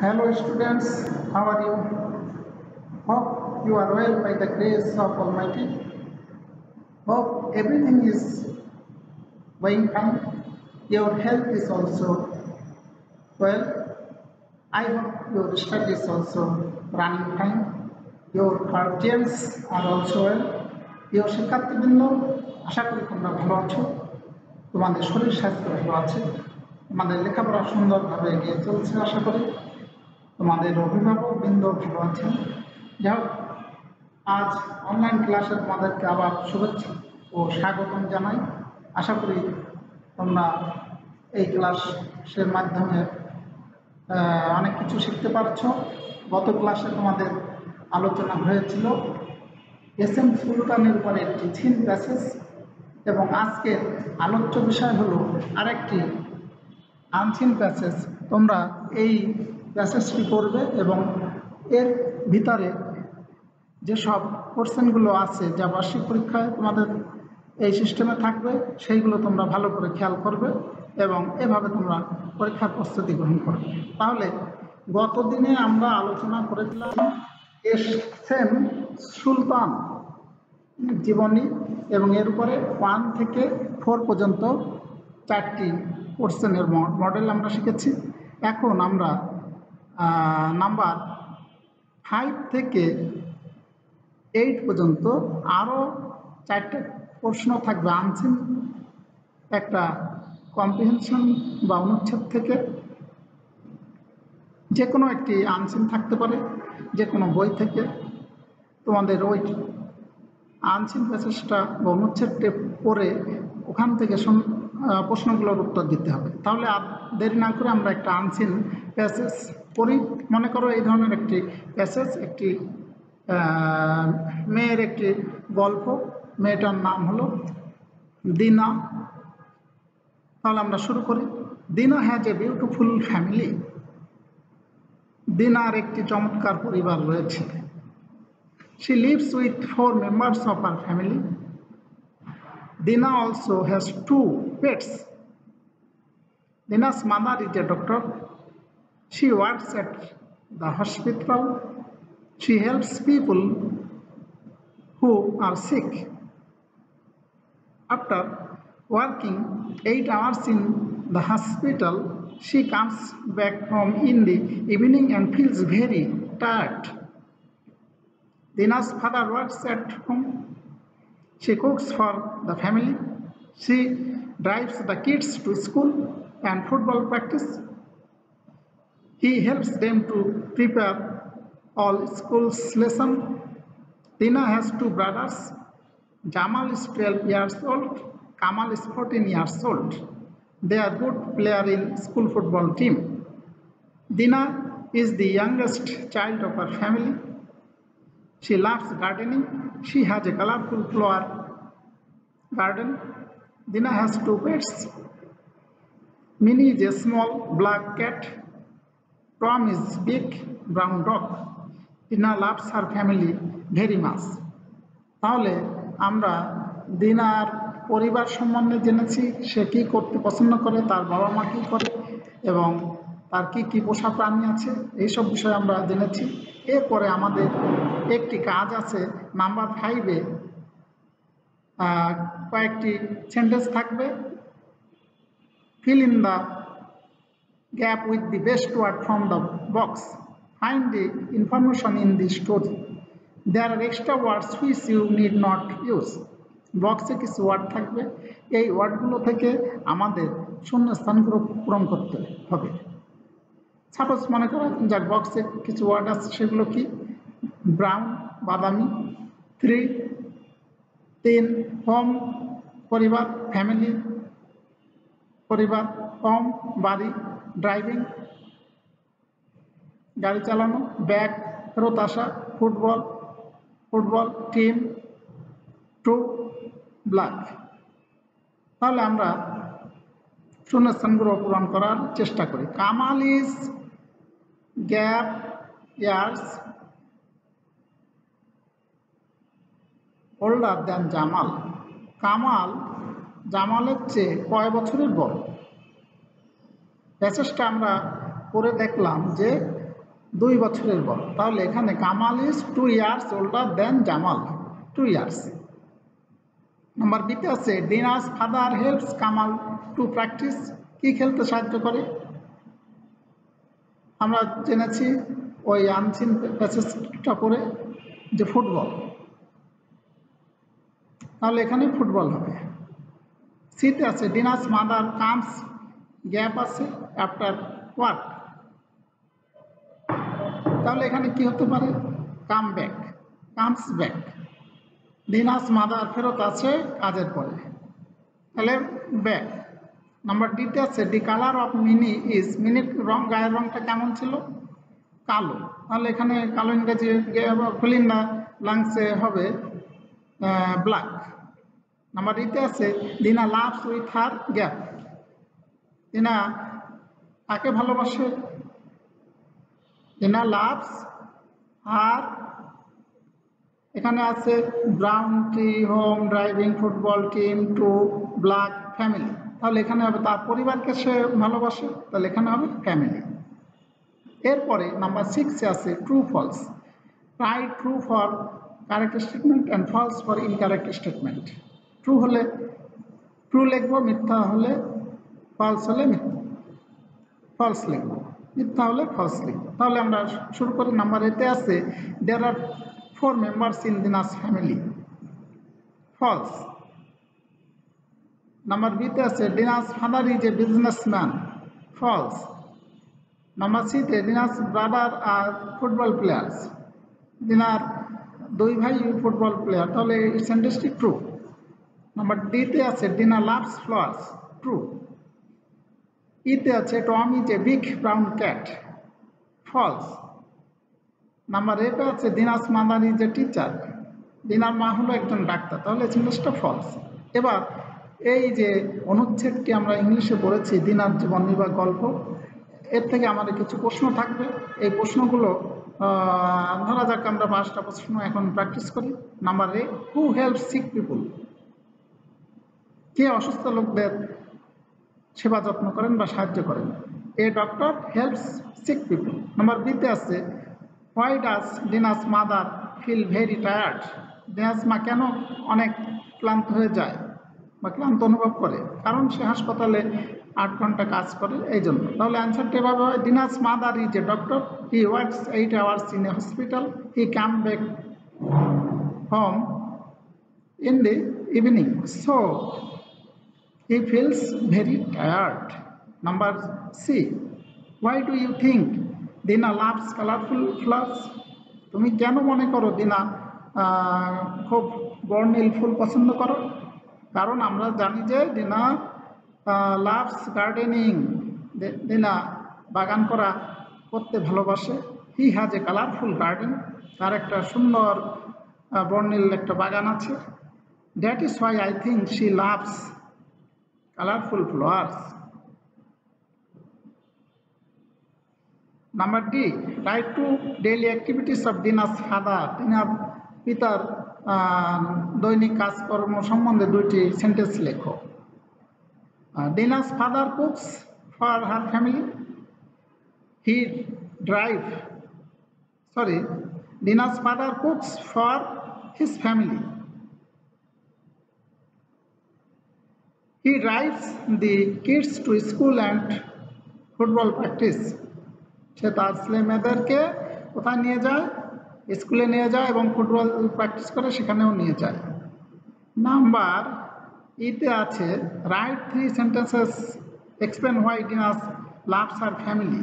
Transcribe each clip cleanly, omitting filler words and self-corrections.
Hello students, how are you? Hope you are well by the grace of Almighty. Hope everything is going fine. Your health is also well. I hope your studies also running fine. Your guardians are also well. Your শিক্ষার্থীবৃন্দ আশা করি তোমরা ভালো আছো, তোমাদের শরীর স্বাস্থ্য ভালো আছে, তোমাদের লেখাপড়া সুন্দরভাবে এগিয়ে চলছে আশা করি, তোমাদের অভিভাবকবৃন্দ ভালো আছেন। যাই হোক, আজ অনলাইন ক্লাসে তোমাদেরকে আবার শুভেচ্ছা ও স্বাগতম জানাই। আশা করি তোমরা এই ক্লাসের মাধ্যমে অনেক কিছু শিখতে পারছো। গত ক্লাসে তোমাদের আলোচনা হয়েছিল এস.এম. সুলতানের উপর একটি থিম প্যাসেজ, এবং আজকের আলোচ্য বিষয় হলো আরেকটি আনসিন প্যাসেজ। তোমরা এই প্যাসেজটি করবে এবং এর ভিতরে যেসব কোশ্চেনগুলো আছে যা বার্ষিক পরীক্ষায় তোমাদের এই সিস্টেমে থাকবে সেইগুলো তোমরা ভালো করে খেয়াল করবে এবং এভাবে তোমরা পরীক্ষার প্রস্তুতি গ্রহণ করবে। তাহলে গত দিনে আমরা আলোচনা করেছিলাম এস.এম. সুলতান জীবনী, এবং এর উপরে 1 থেকে 4 পর্যন্ত 4টি কোশ্চেনের মডেল আমরা শিখেছি। এখন আমরা নাম্বার 5 থেকে 8 পর্যন্ত আরও 4টে প্রশ্ন থাকবে আনসিন, একটা কম্প্রিহেনশন বা অনুচ্ছেদ থেকে, যে কোনো একটি আনসিন থাকতে পারে, যে কোনো বই থেকে। তোমাদের ওই আনসিন প্যাসেজটা বা অনুচ্ছেদটি পড়ে ওখান থেকে প্রশ্নগুলোর উত্তর দিতে হবে। তাহলে দেরি না করে আমরা একটা আনসিন প্যাসেজ পড়ি। মনে করো এই ধরনের একটি প্যাসেজ, একটি মেয়ের একটি গল্প, মেয়েটার নাম হলো দিনা। তাহলে আমরা শুরু করি। Dina has a beautiful family. দিনার একটি চমৎকার পরিবার রয়েছে। She lives with 4 members of her family. Dina also has 2 pets. Dina's mother is a doctor. She works at the hospital. She helps people who are sick. After working 8 hours in the hospital, she comes back home in the evening and feels very tired. Dina's father works at home. She cooks for the family. She drives the kids to school and football practice. He helps them to prepare all school's lessons. Dina has 2 brothers. Jamal is 12 years old. Kamal is 14 years old. They are good players in school football team. Dina is the youngest child of her family. She loves gardening. She has a colorful flower garden. Dina has 2 pets. Minnie is a small black cat. Tom is a big brown dog. Dina loves her family very much. তাহলে আমরা দিনার পরিবার সম্বন্ধে জেনেছি, সে কি করতে পছন্দ করে, তার বাবা মা কি করে এবং তার কি কি পোষা প্রাণী আছে, এইসব বিষয়ে আমরা জেনেছি। এরপরে আমাদের একটি কাজ আছে নাম্বার 5-এ। কয়েকটি সেন্টেন্স থাকবে। Fill in the gap with the best word from the box. Find the information in the story. There are extra words which you need not use. বক্সে কিছু ওয়ার্ড থাকবে, এই ওয়ার্ডগুলো থেকে আমাদের শূন্যস্থানগুলো পূরণ করতে হবে। সাপোজ মনে করা যাক বক্সে কিছু ওয়ার্ড আছে, সেগুলো কি? ব্রাউন বাদামি, 3 হোম পরিবার, ফ্যামিলি পরিবার, হোম বাড়ি, ড্রাইভিং গাড়ি চালানো, ব্যাগ ফেরত আসা, ফুটবল টিম, 2 ব্ল্যাক। তাহলে আমরা শূন্যস্থানগুলো পূরণ করার চেষ্টা করি। Kamal is gap years older than Jamal. Kamal জামালের চেয়ে কয় বছরের বড়? প্যাসেজটা আমরা পড়ে দেখলাম যে 2 বছরের বড়, তাহলে এখানে Kamal is 2 years older than Jamal, 2 years। Number বিতে আছে Dina's father helps Kamal to practice, কি খেলতে সাহায্য করে? আমরা জেনেছি ওই আনসিন প্যাসেজটা পড়ে যে ফুটবল, তাহলে এখানে ফুটবল হবে। সিতে আছে ডিনাস মাদার কামস, গ্যাপ আছে আফটার ওয়ার্ক, তাহলে এখানে কি হতে পারে? Come back, comes back. Dina's mother ফেরত আছে কাজের পরে, তাহলে ব্যাক। নাম্বার ডিতে আছে the colour of Mini is, মিনির রং, গায়ের রংটা কেমন ছিল? কালো, তাহলে এখানে কালো ইংরেজি ফিলিং না লাংসে হবে ব্ল্যাক। নাম্বার ডিতে আছে দিনা লাভস উইথ হার গ্যাপ, দিনা কাকে ভালোবাসে? দিনা লাভস হার, এখানে আছে brown tree, home, driving, football, team, to, black, family, তাহলে এখানে হবে তার পরিবারকে সে ভালোবাসে, তাহলে এখানে হবে ফ্যামিলি। এরপরে নাম্বার 6 আছে true false, write true for correct statement and false for incorrect statement. True হলে ট্রু লিখবো, মিথ্যা হলে ফলস, হলে ফলস লিখবো, মিথ্যা হলে ফলস লিখবো। তাহলে আমরা শুরু করি। নাম্বার এতে আছে there are 4 members in Dina's family, false. Number বিতে আছে Dina's father is a businessman, false. Number সিতে Dina's brother are football players, দিনার 2 ভাই ফুটবল প্লেয়ার, তাহলে এই সেন্টেন্সটি ট্রু। নাম্বার ডিতে আছে ডিনা লাভস ফ্লাওয়ার্স, ট্রু। ইতে আছে Tom is a big brown cat, false. Number এতে আছে Dina's mother is a teacher, দিনার মা হলো একজন ডাক্তার, তাহলে সেন্টেন্সটা ফলস। এবার এই যে অনুচ্ছেদটি আমরা ইংলিশে পড়েছি দিনার জীবনী বা গল্প, এর থেকে আমাদের কিছু প্রশ্ন থাকবে। এই প্রশ্নগুলো ধরা যাক আমরা 5টা প্রশ্ন এখন প্র্যাকটিস করি। Number A, who help sick people, কে অসুস্থ লোকদের সেবা যত্ন করেন বা সাহায্য করেন? A doctor helps sick people. Number বিতে আছে why does Dina's mother feel very tired, Dina's মা কেন অনেক ক্লান্ত হয়ে যায় বা ক্লান্ত অনুভব করে? কারণ সে হাসপাতালে 8 ঘন্টা কাজ করে, এই জন্য। তাহলে অ্যান্সারটা এভাবে হয়, Dina's mother is a doctor, he works 8 hours in a hospital, he come back home in the evening, so he feels very tired. Number C, why do you think Dina loves colorful flowers? তুমি কেন মনে করো দিনা খুব বর্ণিল ফুল পছন্দ করো? কারণ আমরা জানি যে দিনা লাভস গার্ডেনিং, দিনা বাগান করতে ভালোবাসে। He has a colourful garden, তার একটা সুন্দর বর্ণিল একটা বাগান আছে। That is why I think she loves colorful flowers. Number D, write 2 daily activities of Dina's father. দিনার পিতার দৈনিক কাজকর্ম সম্বন্ধে 2টি সেন্টেন্স লেখো। Dina's father cooks for her family. Dina's father cooks for his family. He drives the kids to school and football practice. সে তার ছেলে মেয়েদেরকে কোথায় নিয়ে যায়? স্কুলে নিয়ে যায় এবং ফুটবল প্র্যাকটিস করে সেখানেও নিয়ে যায়। নাম্বার ইতে আছে write 3 sentences explain why Dinas loves her family.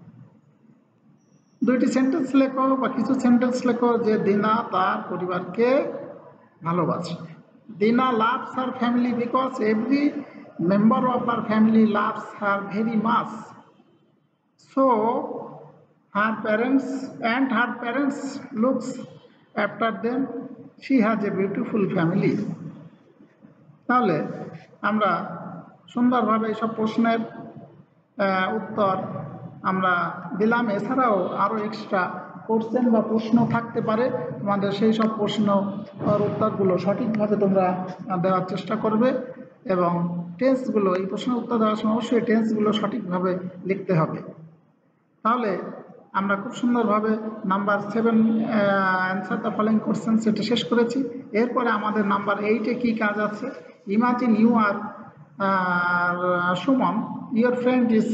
2টি সেন্টেন্স লেখো বা কিছু সেন্টেন্স লেখো যে দিনা তার পরিবারকে ভালোবাসে। Dina loves her family because every member of her family loves her very much. So her parents looks after them. She has a beautiful family. তাহলে আমরা সুন্দরভাবে এইসব প্রশ্নের উত্তর আমরা দিলাম। এছাড়াও আরও এক্সট্রা কোশ্চেন বা প্রশ্ন থাকতে পারে, তোমাদের সেই সব প্রশ্ন উত্তরগুলো সঠিকভাবে তোমরা দেওয়ার চেষ্টা করবে এবং টেন্সগুলো, এই প্রশ্নের উত্তর দেওয়ার সময় অবশ্যই টেন্সগুলো সঠিকভাবে লিখতে হবে। তাহলে আমরা খুব সুন্দরভাবে number 7 answer the following question সেটা শেষ করেছি। এরপরে আমাদের নাম্বার 8-এ কি কাজ আছে? Imagine you are Suman, your friend is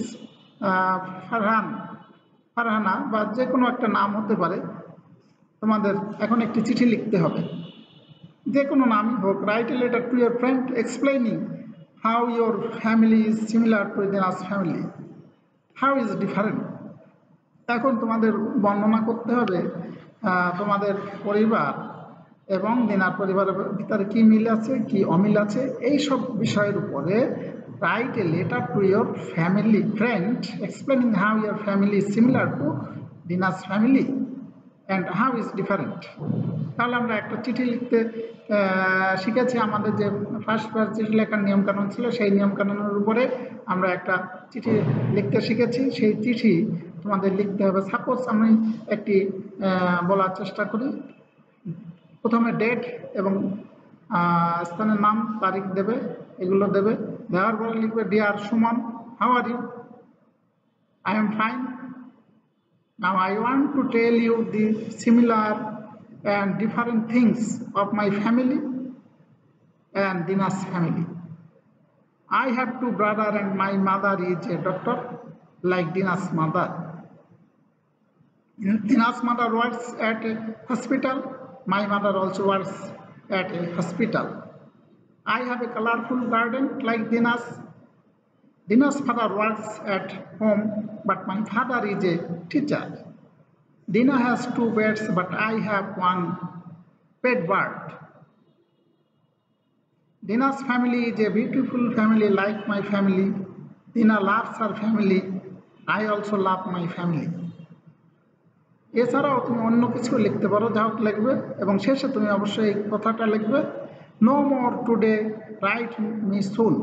Farhana বা যে কোনো একটা নাম হতে পারে। তোমাদের এখন একটি চিঠি লিখতে হবে, যে কোনো নামই হোক। Write a letter to your friend explaining how your family is similar to Dina's family, how is different. এখন তোমাদের বর্ণনা করতে হবে তোমাদের পরিবার এবং দিনার পরিবারের ভিতরে কি মিল আছে কি অমিল আছে এই সব বিষয়ের উপরে। Write a letter to your family friend explaining how your family is similar to Dina's family and how is different. তাহলে আমরা একটা চিঠি লিখতে শিখেছি। আমাদের যে ফার্স্ট চিঠি লেখার নিয়মকানুন ছিল সেই নিয়মকানুনের উপরে আমরা একটা চিঠি লিখতে শিখেছি। সেই চিঠি তোমাদের লিখতে হবে। সাপোজ আমি একটি বলার চেষ্টা করি। প্রথমে ডেট এবং স্থানের নাম তারিখ দেবে, এগুলো দেবে। দেওয়ার পরে লিখবে dear Suman, how are you? I am fine. Now I want to tell you the similar and different things of my family and Dina's family. I have two brothers and my mother is a doctor like Dina's mother. Dina's mother works at a hospital. My mother also works at a hospital. I have a colorful garden like Dina's. Dina's father works at home, but my father is a teacher. Dina has two pets, but I have one pet bird. Dina's family is a beautiful family like my family. Dina loves her family. I also love my family. এছাড়াও তুমি অন্য কিছু লিখতে পারো, যা হোক লিখবে এবং শেষে তুমি অবশ্যই এই কথাটা লিখবে, no more today, write me soon,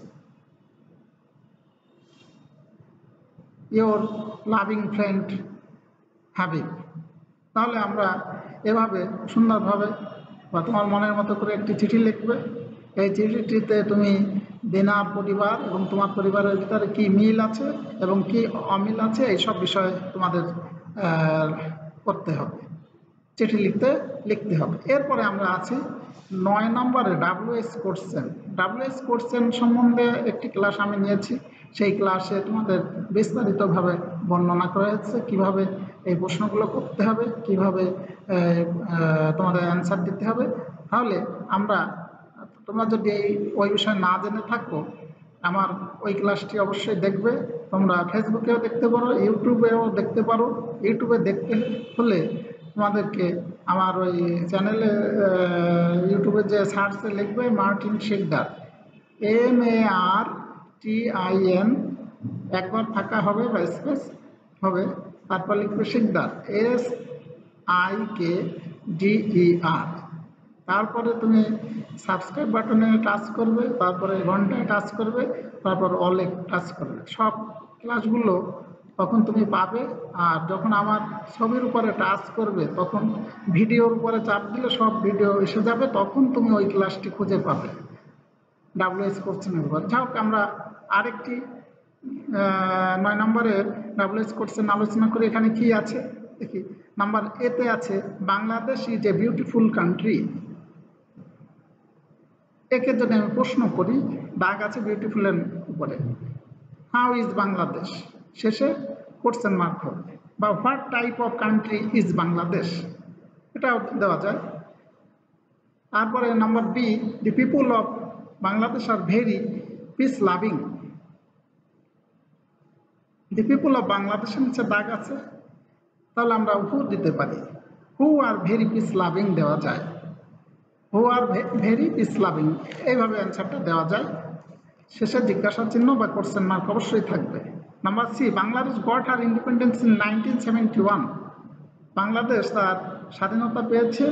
your loving friend Habib. তাহলে আমরা এভাবে সুন্দরভাবে বা তোমার মনের মতো করে একটি চিঠি লিখবে। এই চিঠিটিতে তুমি দিনার পরিবার এবং তোমার পরিবারের ভিতরে কি মিল আছে এবং কি অমিল আছে এই সব বিষয়ে তোমাদের করতে হবে, চিঠি লিখতে হবে। এরপরে আমরা আছি 9 নম্বরে WS কোশ্চেন। WS কোশ্চেন সম্বন্ধে একটি ক্লাস আমি নিয়েছি। সেই ক্লাসে তোমাদের বিস্তারিতভাবে বর্ণনা করা হয়েছে কিভাবে এই প্রশ্নগুলো করতে হবে, কিভাবে তোমাদের অ্যান্সার দিতে হবে। তাহলে তোমরা যদি ওই বিষয়ে না জেনে থাকো, আমার ওই ক্লাসটি অবশ্যই দেখবে। তোমরা ফেসবুকেও দেখতে পারো, ইউটিউবেও দেখতে পারো। ইউটিউবে দেখতে হলে তোমাদেরকে আমার ওই চ্যানেলে ইউটিউবে যে সার্চে লিখবে মার্টিন শিকদার, MARTIN, একবার ফাঁকা হবে বা স্পেস হবে, তারপর লিখবে শিকদার, SIKDER। তারপরে তুমি সাবস্ক্রাইব বাটনে টাচ করবে, তারপরে ঘন্টায় টাচ করবে, তারপর অলে টাচ করবে। সব ক্লাসগুলো তখন তুমি পাবে। আর যখন আমার ছবির উপরে টাচ করবে তখন ভিডিওর উপরে চাপ দিলে সব ভিডিও এসে যাবে, তখন তুমি ওই ক্লাসটি খুঁজে পাবে WS কোশ্চেনের উপর। যাই হোক, আমরা আরেকটি 9 নম্বরে WS কোশ্চেন আলোচনা করি। এখানে কি আছে দেখি। নাম্বার এতে আছে Bangladesh is a beautiful country. একে যদি আমি প্রশ্ন করি, দাগ আছে বিউটিফুলের উপরে, হাউ ইজ বাংলাদেশ, শেষে কোশ্চেন মার্ক হবে। বা what type of country is Bangladesh, এটাও দেওয়া যায়। তারপরে number B, the people of Bangladesh are very peace loving. The people of বাংলাদেশের নিচে দাগ আছে, তাহলে আমরা হু দিতে পারি। Who are very peace loving দেওয়া যায়, who are very peace loving, এইভাবে অ্যান্সারটা দেওয়া যায়। শেষে জিজ্ঞাসা চিহ্ন বা কোশ্চেন মার্ক অবশ্যই থাকবে। Number C, Bangladesh got her independence in 1971। Bangladesh তার স্বাধীনতা পেয়েছে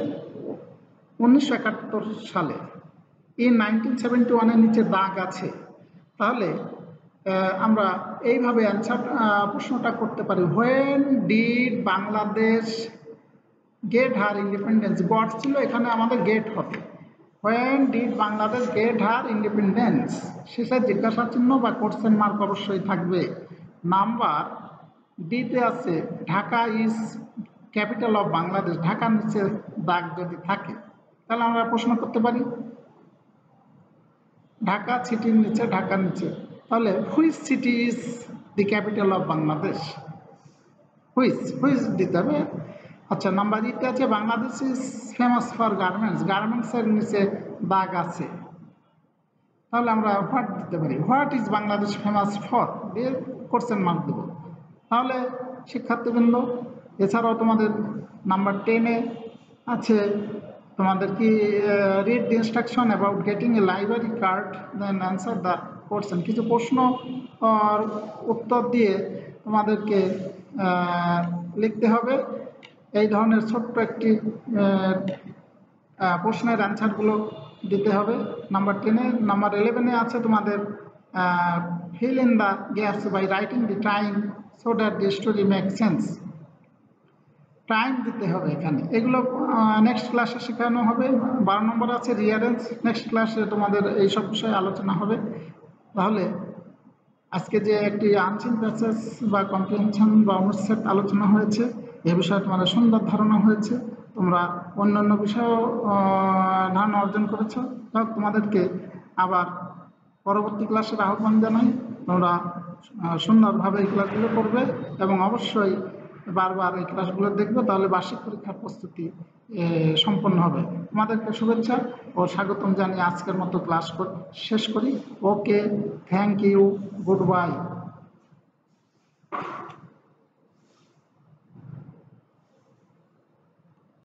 1971 সালে। ইন 1971-এর নিচে দাগ আছে। তাহলে আমরা এইভাবে অ্যান্সার প্রশ্নটা করতে পারি, when did Bangladesh get her independence. Got ছিল, এখানে আমাদের গেট হবে। When did Bangladesh get her independence, শেষে জিজ্ঞাসা চিহ্ন বা কোশ্চেন মার্ক অবশ্যই থাকবে। নাম্বার ডিতে আছে Dhaka is capital of Bangladesh, ঢাকার নিচে দাগ যদি থাকে তাহলে আমরা প্রশ্ন করতে পারি ঢাকা সিটির নিচে, ঢাকার নিচে, তাহলে which city is the capital of Bangladesh, which which দিতে হবে। আচ্ছা, নাম্বার ইতে আছে Bangladesh is famous for garments, গার্মেন্টসের নিচে দাগ আছে, তাহলে আমরা হোয়াট দিতে পারি, what is Bangladesh famous for দিয়ে কোশ্চেন মার্ক দেবো। তাহলে শিক্ষার্থীবৃন্দ, এছাড়াও তোমাদের নাম্বার 10-এ আছে তোমাদের কি read the instruction about getting a library card then answer the question, কিছু প্রশ্ন উত্তর দিয়ে তোমাদেরকে লিখতে হবে। এই ধরনের ছোট্ট একটি প্রশ্নের অ্যান্সারগুলো দিতে হবে নাম্বার 10-এ। নাম্বার 11-এ আছে তোমাদের fill in the gaps by writing the time so that the story make sense, time দিতে হবে এখানে, এগুলো নেক্সট ক্লাসে শেখানো হবে। 12 নম্বর আছে রিয়ারেঞ্জ, নেক্সট ক্লাসে তোমাদের এইসব বিষয়ে আলোচনা হবে। তাহলে আজকে যে একটি আনসিন প্যাসেজ বা কম্প্রিহেনশন বা অনুচ্ছেদ আলোচনা হয়েছে, এ বিষয়ে তোমাদের সুন্দর ধারণা হয়েছে, তোমরা অন্যান্য বিষয়েও ধারণা অর্জন করেছ। তোমাদেরকে আবার পরবর্তী ক্লাসের আহ্বান জানাই, তোমরা সুন্দরভাবে এই ক্লাসগুলো করবে এবং অবশ্যই বারবার এই ক্লাসগুলো দেখবে, তাহলে বার্ষিক পরীক্ষার প্রস্তুতি সম্পন্ন হবে। তোমাদেরকে শুভেচ্ছা ও স্বাগতম জানিয়ে আজকের মতো ক্লাস শেষ করি। Okay, thank you, good by.